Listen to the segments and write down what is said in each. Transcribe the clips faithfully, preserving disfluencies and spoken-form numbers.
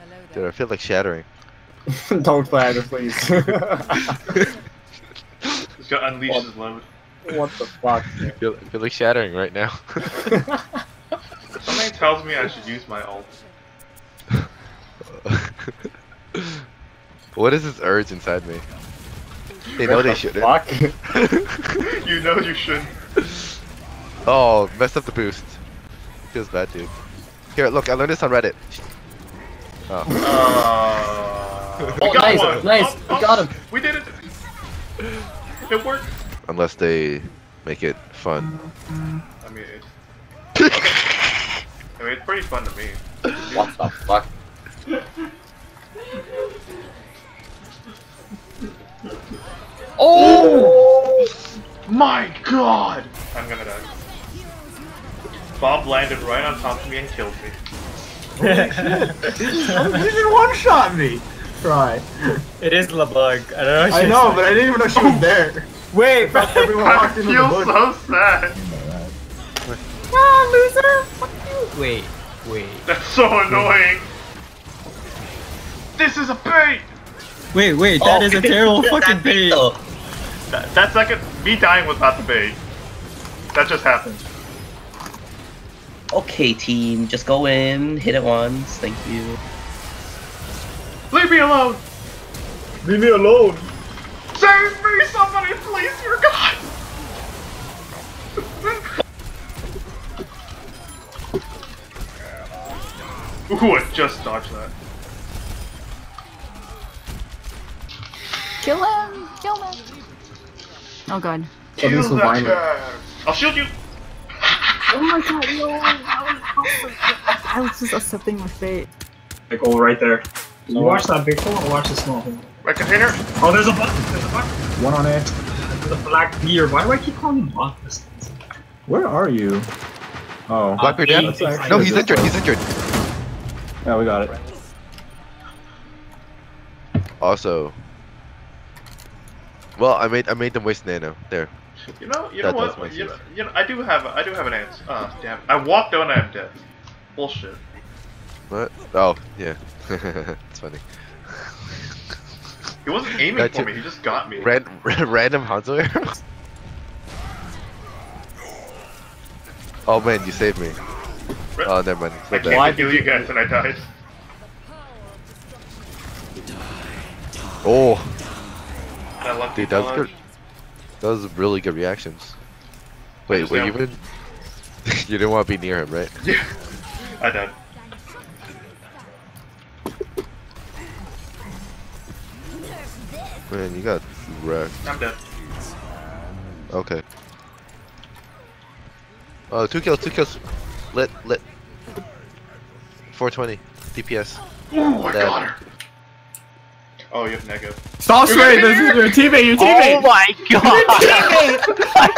Dude, I feel like shattering. Don't play either, please. He's got unleash his load. What the fuck? I feel, I feel like shattering right now. Something tells me I should use my ult. What is this urge inside me? They know What they the shouldn't. fuck? You know you shouldn't. Oh, messed up the boost. Feels bad, dude. Here, look, I learned this on Reddit. Oh. Uh, we Oh, got nice, one. nice, Oh, we oh, got him. We did it. It worked. Unless they make it fun. I mean, it's. Okay. I mean, it's pretty fun to me. What the fuck? Oh my god! I'm gonna die. Bob landed right on top of me and killed me. Holy shit! You didn't one-shot me! Try. It is the bug. I don't know. What I she's know, like. but I didn't even know she was there. Wait, Not everyone I walked into the feel bush. so sad. ah, loser! Fuck you! Wait, wait, That's so annoying. This is a bait! wait, wait. That Oh, is a terrible that fucking bait. though. That, that second, me dying was not the bait. That just happened. Okay, team, just go in, hit it once, thank you. Leave me alone! Leave me alone. Save me, somebody, please, dear God! Ooh, I just dodged that. Kill him! Kill him! Oh god. Kill so that violent. guy. I'll shield you! Oh my god, no! That was awesome. I was just accepting my fate. Like, oh, right there. You watch that big hole or watch the small hole? Right container? Oh, there's a button. There's a button. One on A. The black beard. Why do I keep calling him buttons? Where are you? Oh. Blackbeard Uh, down? eight, six, No, eight. he's injured, he's injured. Yeah, we got it. Also. Well, I made I made them waste nano. There. You know, you know That does what? make You know, sense. you know, I do have, I do have an answer. Ah, damn! I walked out and I'm dead. Bullshit. What? Oh, yeah. It's funny. He wasn't aiming That for too- me. He just got me. Ran random Hanzo arrow? Oh man, you saved me. Ra- Oh, never mind. I Not came bad. to kill you guys and I died. Oh, I left dude, that was good. That was really good reactions. Wait, just were you down. even? You didn't want to be near him, right? Yeah, I died. Man, you got wrecked. I'm dead. Okay. Oh, two kills, two kills. Lit, lit. four twenty D P S. Oh, I Dead. got her. Oh, you have negative. Stop straight! This is your teammate, your teammate! Oh my god! I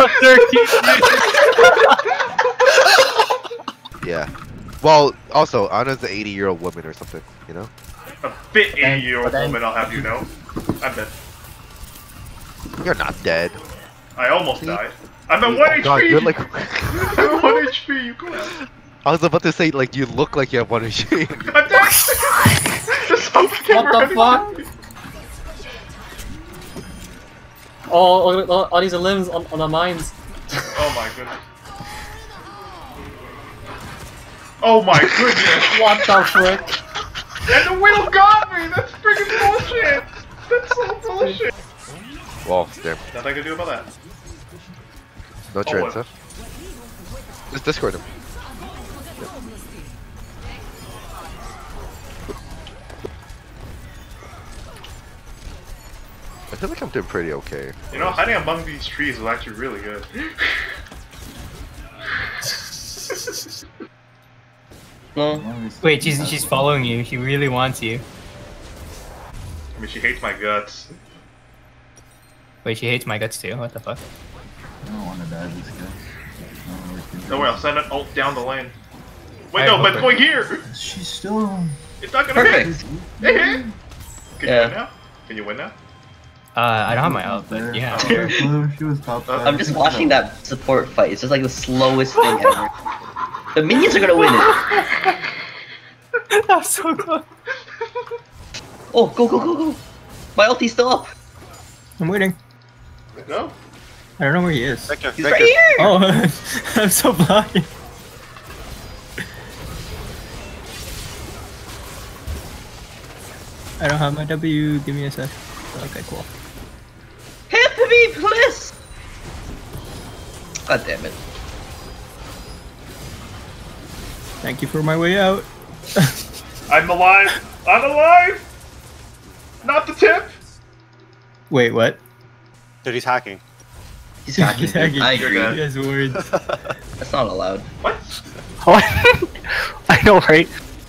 have thirteen. Yeah. Well, also, Anna's an eighty-year-old woman or something, you know? A fit eighty-year-old but then- woman, I'll have you know. I'm dead. You're not dead. I almost died. I'm at Oh one God, H P! you're like. I'm at one H P, you clown. I was about to say, like, you look like you have one H P. I'm dead! Just something What the running fuck? at me. Oh, all, all, all these limbs on, on the mines. Oh my goodness. Oh my goodness! What the frick? And the wheel got me! That's freaking bullshit! That's so bullshit! Well, damn. Nothing I can do about that. No trans, what? huh? Just Discord him. I feel like I'm doing pretty okay. You know, hiding among these trees was actually really good. No. Wait, she's she's following you. She really wants you. I mean, she hates my guts. Wait, she hates my guts too. What the fuck? I don't want to die this guy. Don't worry, I'll send an ult down the lane. Wait, I no, hope but it's it- going here! She's still. It's not gonna Perfect. hit! It hit! Can Yeah. you win now? Can you win now? Uh, I don't have my ult, but yeah. She was top Uh, five. I'm just watching that support fight. It's just like the slowest thing ever. The minions are gonna win it. That's so close. Oh, go, go, go, go! My ulti's still up! I'm waiting. Go. I don't know where he is. Vector, He's Vector. right here! Oh, I'm so blind. I don't have my W. Give me a sec. Okay, cool. Hit me, please! God damn it. Thank you for my way out. I'm alive! I'm alive! Not the tip! Wait, what? Dude, he's hacking. He's hacking. He's hacking. I agree. You guys words. That's not allowed. What? I know, right?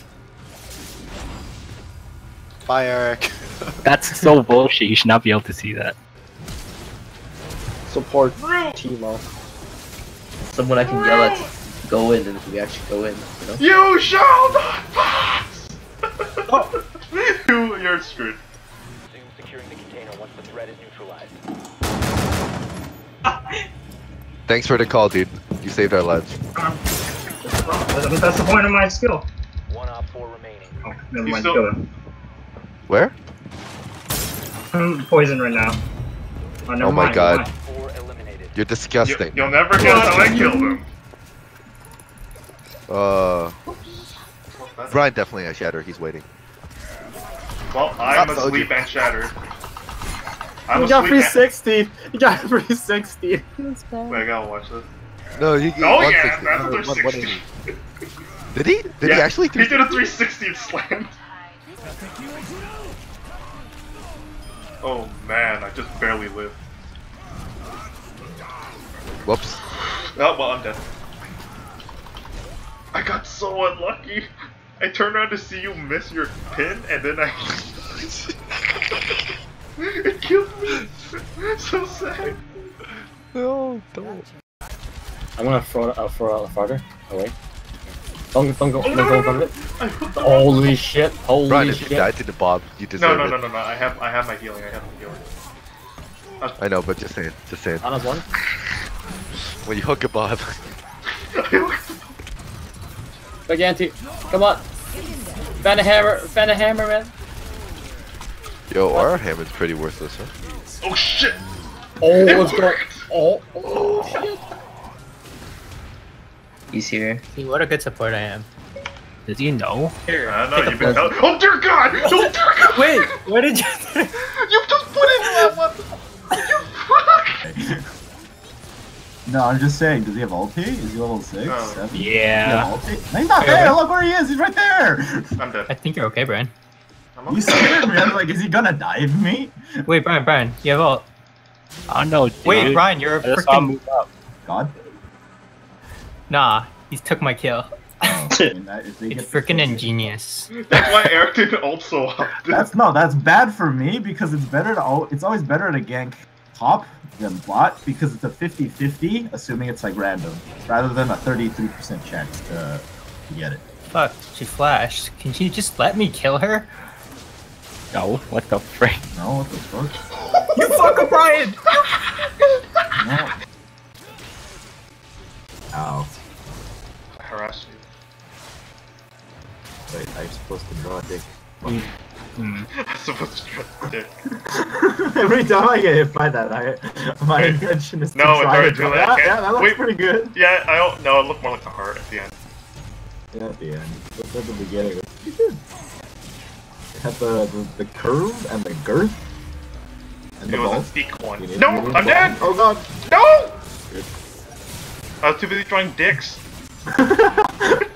Bye, Eric. That's so bullshit. You should not be able to see that. Support Timo. Someone I can yell at, go in, and we actually go in, you know? You shall not pass! Oh. you, you're screwed. Securing the container once the threat is neutralized. Thanks for the call, dude. You saved our lives. Um, that's the point of my skill. One op four remaining. Oh, never You mind. still- Kill him. Where? I'm poisoned right now. Oh, never Oh my mind, god. never mind. Four eliminated. You're disgusting. You, you'll never guess how I killed him. Uh, Brian definitely has Shatter. He's waiting. Well, I'm Not so asleep good. and shattered. I'm You got asleep three and... sixty. You got three sixty. That's bad. Wait, I gotta watch this. No, he. he Oh one yeah, sixty. that's Uh, a one- three one sixty. eighty. Did he? Did yeah, he actually? He did a three sixty and slammed. Oh man, I just barely lived. Whoops. Oh, well, I'm dead. I got so unlucky. I turned around to see you miss your pin, and then I... it killed me. So sad. No, don't. I'm gonna throw it out for uh, farther away. Don't don't go Oh, don't no, go in no, front no, of it. I put the Holy shit! Holy Brian, if shit! you died to the Bob, you deserve No, no, it. no, no, no. I have, I have my healing. I have my healing. I know, but just saying, just saying. Anna's one. When you hook a Bob, Big anti. Come on. Fan a hammer. Fan a hammer, man. yo, our hammer's pretty worthless, huh? Oh shit! Oh, let's go. Oh, oh shit. He's here. See what a good support I am. Does he know? Here, I know take a you've been. plug. Oh dear God! Oh dear God! Wait, what did you? You just put in that one. You fuck! No, I'm just saying, does he have ulti? Is he level six? No. Seven? Yeah. Does he have ulti? No, he's not there! Look where he is! He's right there! I'm dead. I think you're okay, Brian. I'm You okay. scared me. I was like, is he gonna dive me? Wait, Brian, Brian, you have all. I don't know, dude. Wait, Brian, you're a I just saw him freaking. move up. God. Nah, he took my kill. Oh, I mean, that- if they It's get- freaking ingenious. That's why Eric didn't ult so often. That's no, that's bad for me because it's better to al- it's always better to gank top than bot because it's a fifty fifty, assuming it's like random, rather than a thirty-three percent chance to, to get it. Fuck, she flashed. Can you just let me kill her? No, what the frick? No, what the fuck? You fucker, Brian! No. Ow. I harassed you. Wait, I'm supposed to draw a dick. I'm supposed to try the dick. Every time I get hit by that, I my intention is to No, try it's to already draw. too late. Yeah, yeah, that looks Wait. pretty good. Yeah, I don't know. It looked more like the heart at the end. Yeah, at the end. But at the beginning, it's pretty good. It had the, the, the curve and the girth. And It the was ball. a thick one. You need- No, you need I'm the dead! ball. Oh god! No! Good. I was too busy drawing dicks.